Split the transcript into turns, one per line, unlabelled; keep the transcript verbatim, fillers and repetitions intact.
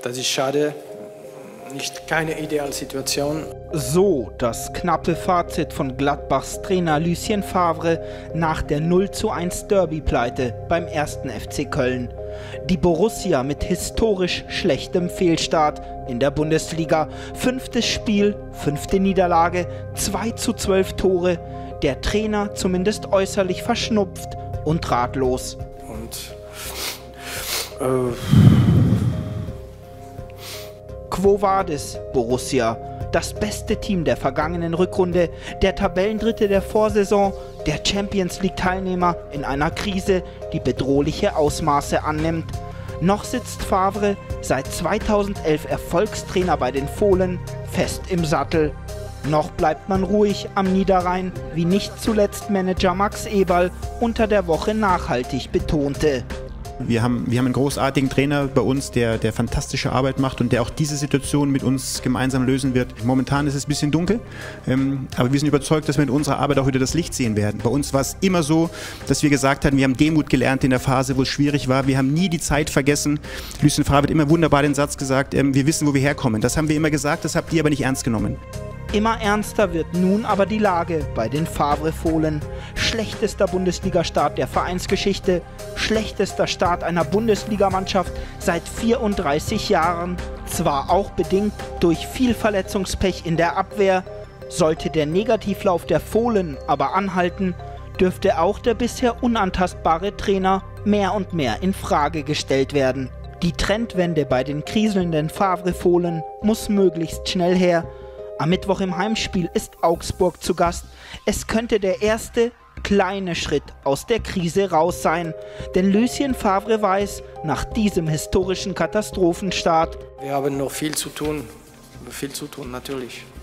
das ist schade. Nicht keine ideale Situation.
So das knappe Fazit von Gladbachs Trainer Lucien Favre nach der null zu eins Derby-Pleite beim ersten F C Köln. Die Borussia mit historisch schlechtem Fehlstart in der Bundesliga. Fünftes Spiel, fünfte Niederlage, zwei zu zwölf Tore. Der Trainer zumindest äußerlich verschnupft und ratlos.
Und äh
Quo vadis, Borussia? Das beste Team der vergangenen Rückrunde, der Tabellendritte der Vorsaison, der Champions-League-Teilnehmer in einer Krise, die bedrohliche Ausmaße annimmt. Noch sitzt Favre, seit zweitausendelf Erfolgstrainer bei den Fohlen, fest im Sattel. Noch bleibt man ruhig am Niederrhein, wie nicht zuletzt Manager Max Eberl unter der Woche nachhaltig betonte.
Wir haben, wir haben einen großartigen Trainer bei uns, der, der fantastische Arbeit macht und der auch diese Situation mit uns gemeinsam lösen wird. Momentan ist es ein bisschen dunkel, ähm, aber wir sind überzeugt, dass wir in unserer Arbeit auch wieder das Licht sehen werden. Bei uns war es immer so, dass wir gesagt haben, wir haben Demut gelernt in der Phase, wo es schwierig war. Wir haben nie die Zeit vergessen. Lucien Favre hat immer wunderbar den Satz gesagt, ähm, wir wissen, wo wir herkommen. Das haben wir immer gesagt, das habt ihr aber nicht ernst genommen.
Immer ernster wird nun aber die Lage bei den Favre-Fohlen. Schlechtester Bundesliga-Start der Vereinsgeschichte, schlechtester Start einer Bundesligamannschaft seit vierunddreißig Jahren, zwar auch bedingt durch viel Verletzungspech in der Abwehr. Sollte der Negativlauf der Fohlen aber anhalten, dürfte auch der bisher unantastbare Trainer mehr und mehr in Frage gestellt werden. Die Trendwende bei den kriselnden Favre-Fohlen muss möglichst schnell her. Am Mittwoch im Heimspiel ist Augsburg zu Gast. Es könnte der erste, kleine Schritt aus der Krise raus sein. Denn Lucien Favre weiß, nach diesem historischen Katastrophenstart:
Wir haben noch viel zu tun, viel zu tun natürlich.